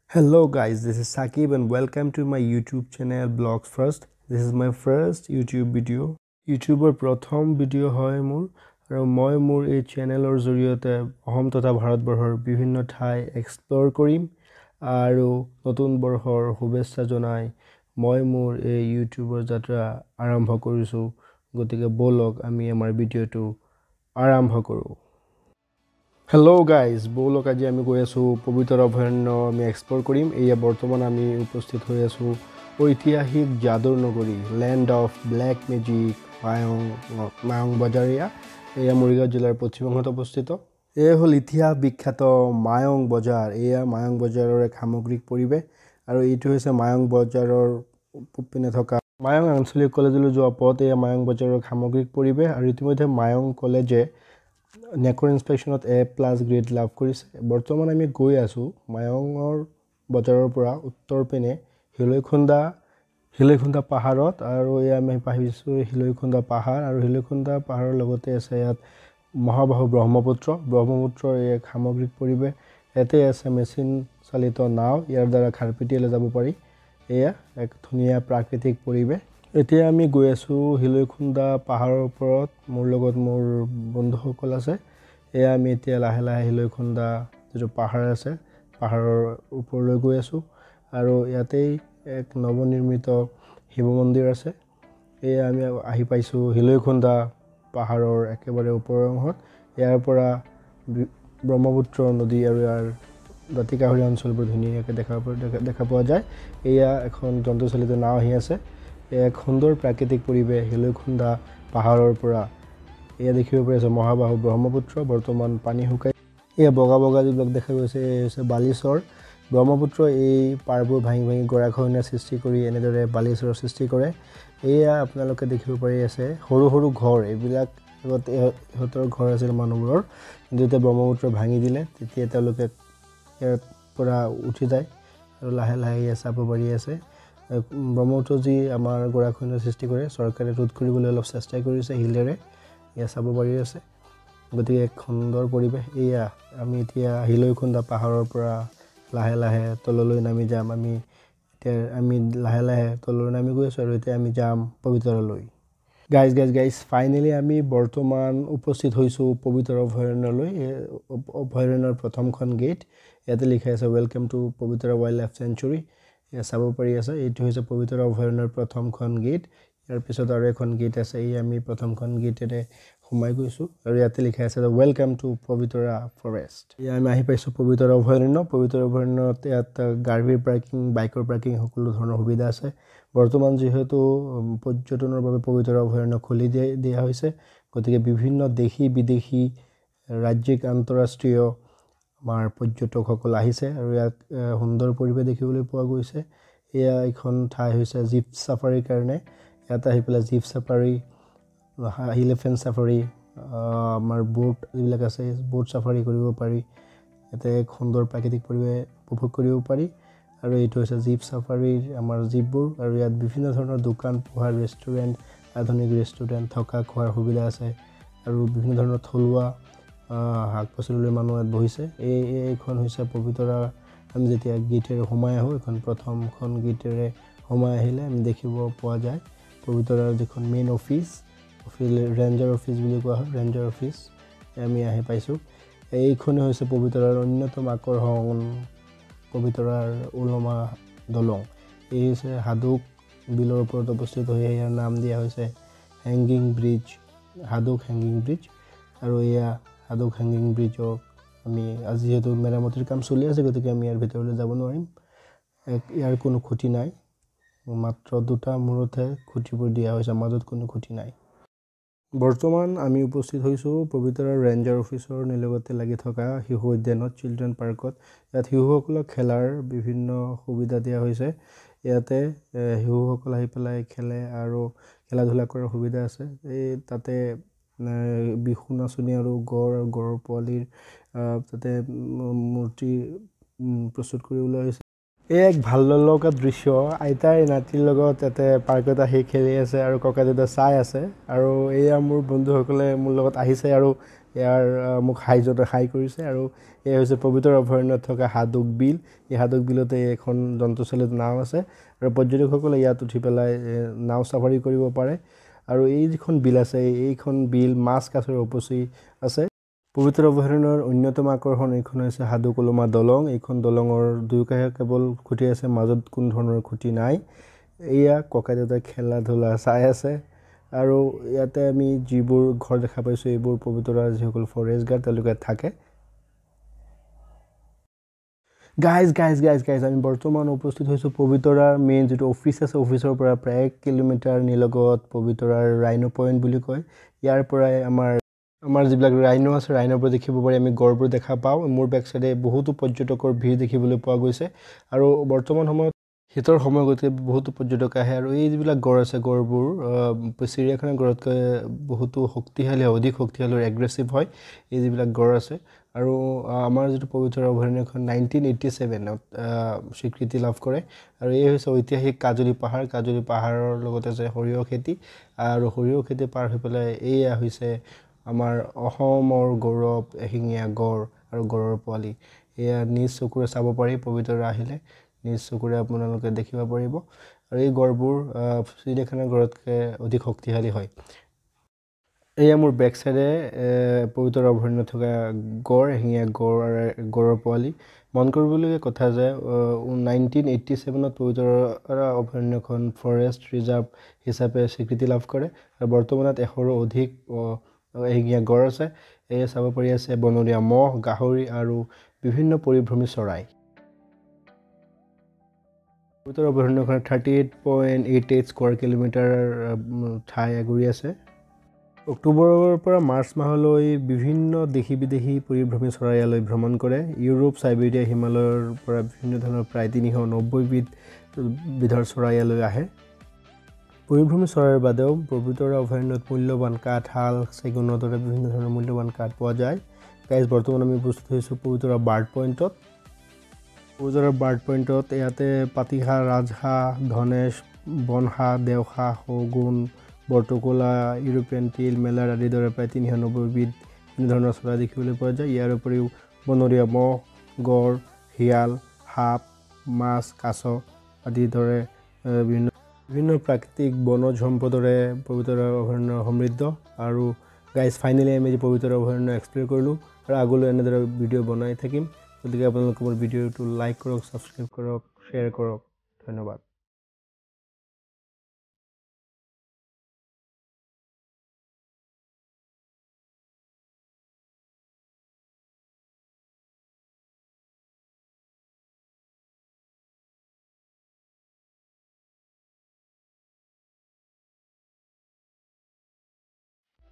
Hello guys, this is Sakib and welcome to my YouTube channel Blogs First. This is my first YouTube video. YouTuber প্ৰথম video হয় মোৰ আৰু মই মোৰ এই চেনেলৰ জৰিয়তে অসম তথা ভাৰতবৰ্ষৰ বিভিন্ন ঠাই এক্সপ্লোৰ কৰিম আৰু নতুন বৰ্ষৰ শুভেচ্ছা জনাই মই মোৰ এই ইউটিউবৰ যাত্ৰা আৰম্ভ কৰিছো গতিকে বলক আমি আমাৰ ভিডিওটো আৰম্ভ কৰো Hello guys, বলক আজি আমি গৈ আছো পবিতৰা অভয়াৰণ্য আমি এক্সপ্লোৰ কৰিম এয়া বৰ্তমান আমি উপস্থিত হৈ আছো ঐতিহাসিক যাদুৰ নগৰী land of black magic Mayong বজাৰিয়া এয়া মৰিগাঁও জিলাৰ পশ্চিম অংশত অৱস্থিত এয়া হল ইতিহাস বিখ্যাত মায়ং বজাৰ এয়া মায়ং বজাৰৰ এক সামগ্ৰিক পৰিৱেশ আৰু এইটো হৈছে মায়ং বজাৰৰ পূবপিনে থকা মায়ং আঞ্চলিক কলেজলৈ যোৱা পথ এয়া মায়ং বজাৰৰ সামগ্ৰিক পৰিৱেশ আৰু ইতিমধ্যে মায়ং কলেজে নেকৰ ইনস্পেকশনত A+ গ্ৰেড লাভ কৰিছে বৰ্তমান আমি গৈ আছো মায়ঙৰ বজাৰৰ পৰা উত্তৰ পিনে হিলৈখুন্দা পাহাৰত আৰু আমি পাইছো হিলৈখুন্দা পাহাৰ আৰু হিলৈখুন্দা পাহাৰৰ লগতে আছে ইয়াত মহাবাহু ব্ৰহ্মপুত্ৰৰ এক সামগ্ৰিক পৰিৱেশ এতে আছে মেচিন চালিত নাও ইয়াৰ দ্বাৰা খাৰপিটিয়ালে যাব পাৰি এয়া এক ধুনীয়া প্ৰাকৃতিক পৰিৱেশ এতিয়া আমি গৈ আছো হিলৈখুন্দা পাহাৰৰ ওপৰত মোৰ লগত মোৰ বন্ধুসকল আছে এয়া আমি এতিয়া লাহে লাহে হিলৈখুন্দা যেটো পাহাৰ আছে পাহাৰৰ ওপৰলৈ গৈ আছো আৰু ইয়াতেই এক নৱনিৰ্মিত শিৱ মন্দিৰ আছে এয়া আমি আহি পাইছো হিলৈখুন্দা পাহাৰৰ একেবাৰে ওপৰৰ অংশত ইয়াৰ পৰা ব্ৰহ্মপুত্ৰ নদী আৰু ইয়াৰ দাঁতিকাষৰীয়া অঞ্চলবোৰ ধুনীয়াকৈ দেখা পোৱা যায় এয়া এখন যন্ত্ৰচালিত নাও আহি আছে এক সুন্দৰ প্ৰাকৃতিক পৰিৱেশ হিলৈখুন্দা পাহাৰৰ পৰা এয়া দেখিব পাৰিছে মহাবাহু ব্ৰহ্মপুত্ৰ বৰ্তমান পানী শুকাই এয়া বগা যিবিলাক দেখা গৈছে হৈছে বালিচৰ ব্ৰহ্মপুত্ৰ এই পাৰবোৰ ভাঙি গৰাখহনীয়া সৃষ্টি কৰি এনেদৰে বালিচৰৰ সৃষ্টি কৰে এয়া আপোনালোকে দেখিব পাৰি আছে সৰু ঘৰ এইবিলাক আগতে ইহঁতৰ ঘৰ আছিল মানুহবোৰৰ কিন্তু এতিয়া ব্ৰহ্মপুত্ৰ ভাঙি দিলে তেতিয়া তেওঁলোকে ইয়াৰ পৰা উঠি যায় আৰু লাহে লাহে ইয়া চাব পাৰি আছে ব্ৰহ্মপুত্ৰ যি আমাৰ গৰাখহনীয়া সৃষ্টি কৰে চৰকাৰে ৰোধ কৰিবলৈ অলপ চেষ্টা কৰিছে হিলেৰে ইয়া চাব পাৰি আছে গতিকে এক সুন্দৰ পৰিৱেশ এয়া আমি এতিয়া হিলৈখুন্দা পাহাৰৰ পৰা লাহে লাহে তললৈ নামি যাম আমি লাহে লাহে তললৈ নামি গৈ আছো আৰু এতিয়া আমি যাম পবিতৰালৈ গাইজ ফাইনালি আমি বৰ্তমান উপস্থিত হৈছো পবিতৰা অভয়াৰণ্যলৈ অভয়াৰণ্যৰ প্ৰথমখন গেট ইয়াতে লিখা আছে welcome to Pobitora wild life sanctuary ইয়া চাব পাৰি আছে এইটো হৈছে পবিতৰা অভয়াৰণ্যৰ প্ৰথমখন গেট ইয়াৰ পিছত আৰু এখন গেট আছে এই আমি প্ৰথমখন গেটেৰে সোমাই গৈছো আৰু ইয়াতে লিখা আছে ওয়েলকাম টু পবিতৰা ফৰেষ্ট ইয়া আমি আহি পাইছো পবিতৰা অভয়াৰণ্যত ইয়াত গাড়ীৰ পাৰ্কিং বাইকৰ পাৰ্কিং সকলো ধৰণৰ সুবিধা আছে বৰ্তমান যেহেতু পৰ্যটনৰ বাবে পবিতৰা অভয়াৰণ্য খুলি দিয়া হৈছে গতিকে বিভিন্ন দেশী বিদেশী ৰাজ্যিক আন্তঃৰাষ্ট্ৰীয় আমাৰ পৰ্যটকসকল আহিছে আৰু ইয়াত সুন্দৰ পৰিৱেশ দেখিবলৈ পোৱা গৈছে এয়া এখন ঠাই হৈছে জীপ সাফাৰীৰ কাৰণে ইয়াত আহি পেলাই জীপ সাফাৰী এলিফেণ্ট সাফাৰী আমাৰ বোট যিবিলাক আছে বোট সাফাৰী কৰিব পাৰি ইয়াতে এক সুন্দৰ প্ৰাকৃতিক পৰিৱেশ উপভোগ কৰিব পাৰি আৰু এইটো হৈছে জীপ সাফাৰীৰ আমাৰ জীপবোৰ আৰু ইয়াত বিভিন্ন ধৰণৰ দোকান পোহাৰ ৰেষ্টুৰেণ্ট আধুনিক ৰেষ্টুৰেণ্ট থকা খোৱাৰ সুবিধা আছে আৰু বিভিন্ন ধৰণৰ থলুৱা শাক পাচলিৰ মানুহ ইয়াত বহিছে এইখন হৈছে পবিতৰা আমি যেতিয়া গেটেৰে সোমাই আহো এখন প্ৰথমখন গেটেৰে সোমাই আহিলে আমি দেখিব পোৱা যায় পবিতৰাৰ যিখন মেইন অফিচ ৰেঞ্জাৰ অফিচ বুলি কোৱা হয় ৰেঞ্জাৰ অফিচ আমি আহি পাইছো এইখনে হৈছে পবিতৰাৰ অন্যতম আকৰ্ষণ পবিতৰাৰ ওলমা দলং এই হৈছে হাদুক বিলৰ ওপৰত অৱস্থিত হৈ ইয়াৰ নাম দিয়া হৈছে hanging bridge Haduk hanging bridge আৰু এয়া হাদুক হেংগিং ব্ৰিজক আমি আজি যেহেতু মেৰামতিৰ কাম চলি আছে গতিকে আমি ইয়াৰ ভিতৰলৈ যাব নোৱাৰিম ইয়াৰ কোনো খুঁটি নাই মাত্ৰ দুটা মূৰতহে খুঁটিবোৰ দিয়া হৈছে মাজত কোনো খুঁটি নাই বৰ্তমান আমি উপস্থিত হৈছো পবিতৰাৰ ৰেঞ্জাৰ অফিচৰ নিলগতে লাগি থকা শিশু উদ্যানত চিলড্ৰেন পাৰ্কত ইয়াত শিশুসকলক খেলাৰ বিভিন্ন সুবিধা দিয়া হৈছে ইয়াতে শিশুসকল আহি পেলাই খেলে আৰু খেলা ধূলা কৰাৰ সুবিধা আছে এই তাতে বিহু নাচনি আৰু গড়ৰ পোৱালিৰ তাতে মূৰ্তি প্ৰস্তুত কৰি ওলোৱা হৈছে এক ভাল লগা দৃশ্য আইতাই নাতিৰ লগত ইয়াতে পাৰ্কত আহি খেলি আছে আৰু ককা দেউতা চাই আছে আৰু এয়া মোৰ বন্ধুসকলে মোৰ লগত আহিছে আৰু ইয়াৰ মোক হাই কৰিছে আৰু এয়া হৈছে পবিতৰা অভয়াৰণ্যত থকা হাদুক বিল এই হাদুক বিলতে এখন জন্তুচালিত নাও আছে আৰু পৰ্যটকসকলে ইয়াত উঠি পেলাই নাও চাফাৰী কৰিব পাৰে আৰু এই যিখন বিল আছে এইখন বিল মাছ কাছৰ উপচি আছে পবিতৰা অভয়াৰণ্যৰ অন্যতম আকৰ্ষণ এইখন হৈছে হাদুকলমা দলং এইখন দলঙৰ দুয়োকাষে কেৱল খুঁটি আছে মাজত কোনো ধৰণৰ খুঁটি নাই এয়া ককা দেউতাই খেলা ধূলা চাই আছে আৰু ইয়াতে আমি যিবোৰ ঘৰ দেখা পাইছোঁ এইবোৰ পবিতৰাৰ যিসকল ফৰেষ্ট গাৰ্ড তেওঁলোকে থাকে গাইজ আমি বৰ্তমান উপস্থিত হৈছোঁ পবিতৰাৰ মেইন যিটো অফিচ আছে অফিচৰ পৰা প্ৰায় 1 কিলোমিটাৰ নিলগত পবিতৰাৰ ৰাইনো পইণ্ট বুলি কয় ইয়াৰ পৰাই আমাৰ যিবিলাক ৰাইনো আছে ৰাইনৰ পৰা দেখিব পাৰি আমি গড়বোৰ দেখা পাওঁ মোৰ বেক চাইডে বহুতো পৰ্যটকৰ ভিৰ দেখিবলৈ পোৱা গৈছে আৰু বৰ্তমান সময়ত শীতৰ সময় গতিকে বহুতো পৰ্যটক আহে আৰু এই যিবিলাক গড় আছে গড়বোৰ চিৰিয়াখানা গড়তকৈ বহুতো শক্তিশালী অধিক শক্তিশালী আৰু এগ্ৰেছিভ হয় এই যিবিলাক গড় আছে আৰু আমাৰ যিটো পবিতৰা অভয়াৰণ্যখন 1987ত স্বীকৃতি লাভ কৰে আৰু এই হৈছে ঐতিহাসিক কাজলী পাহাৰৰ লগতে আছে সৰিয়হ খেতি আৰু সৰিয়হ খেতি পাৰ হৈ পেলাই এয়া হৈছে আমাৰ অসমৰ গৌৰৱ এশিঙীয়া গড় আৰু গড়ৰ পোৱালি এয়া নিজ চকুৰে চাব পাৰি পবিতৰা আহিলে নিজ চকুৰে আপোনালোকে দেখিব পাৰিব আৰু এই গড়বোৰ চিৰিয়াখানা গড়তকৈ অধিক শক্তিশালী হয় এয়া মোৰ বেক চাইডে পবিতৰা অভয়াৰণ্যত থকা গড় এশিঙীয়া গড়ৰ পোৱালি মন কৰিবলগীয়া কথা যে 1987ত পবিতৰা অভয়াৰণ্যখন ফৰেষ্ট ৰিজাৰ্ভ হিচাপে স্বীকৃতি লাভ কৰে আৰু বৰ্তমানত 100ৰো অধিক এশিঙীয়া গড় আছে এয়া চাব পাৰি আছে বনৰীয়া মহ গাহৰি আৰু বিভিন্ন পৰিভ্ৰমী চৰাই পবিতৰা অভয়াৰণ্যখনত 38.88 স্কোৱাৰ কিলোমিটাৰ ঠাই আগুৰি আছে অক্টোবৰৰ পৰা মাৰ্চ মাহলৈ বিভিন্ন দেশী বিদেশী পৰিভ্ৰমী চৰাই ইয়ালৈ ভ্ৰমণ কৰে ইউৰোপ চাইবেৰিয়া হিমালয়ৰ পৰা বিভিন্ন ধৰণৰ প্ৰায় 390 বিধৰ চৰাই ইয়ালৈ আহে পৰিভ্ৰমী চৰাইৰ বাদেও পবিতৰা অভয়াৰণ্যত মূল্যৱান কাঠ শাল চেগুনৰ দৰে বিভিন্ন ধৰণৰ মূল্যৱান কাঠ পোৱা যায় গাইজ বৰ্তমান আমি উপস্থিত হৈছোঁ পবিতৰা বাৰ্ড পইণ্টত ইয়াতে পাতিহাঁহ ৰাজহাঁহ ধনেশ বনহাঁহ দেওহাঁহ শগুন বৰটোকোলা ইউৰোপিয়ান তিল মেলাৰ আদিৰ দৰে প্ৰায় 390 বিধ বিভিন্ন ধৰণৰ চৰাই দেখিবলৈ পোৱা যায় ইয়াৰ উপৰিও বনৰীয়া মহ গড় শিয়াল সাপ মাছ কাছ আদিৰ দৰে বিভিন্ন প্ৰাকৃতিক বনজ সম্পদৰে পবিতৰা অভয়াৰণ্য সমৃদ্ধ আৰু গাইজ ফাইনেলি আমি পবিতৰা অভয়াৰণ্য এক্সপ্ল'ৰ কৰিলোঁ আৰু আগলৈ এনেদৰে ভিডিঅ' বনাই থাকিম গতিকে আপোনালোকে মোৰ ভিডিঅ'টো লাইক কৰক ছাবস্ক্ৰাইব কৰক শ্বেয়াৰ কৰক ধন্যবাদ